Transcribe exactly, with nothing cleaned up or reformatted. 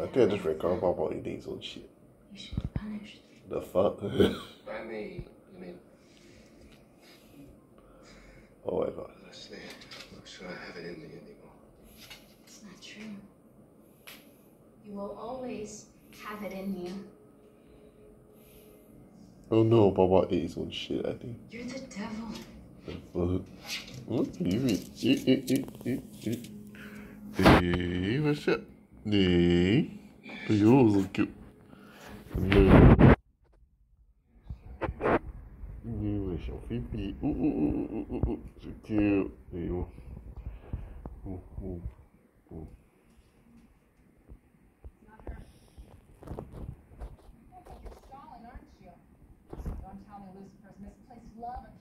I think I just record Bao Bao eating his own shit. You should be punished. The fuck? By me, you mean? Oh my god. Honestly, I'm not sure I have it in me anymore. It's not true. You will always have it in you. Oh no, Bao Bao ate his own shit, I think. You're the devil. The fuck? What? You eat, eat, eat, eat, eat, eat. Hey, what's up? Hey. Oh, you're so cute. No. You are so baby. Ooh, ooh, ooh, ooh, ooh, ooh. So cute. There you go. Ooh, ooh, ooh. You're stalling, aren't you? Don't tell me Lucifer's misplaced love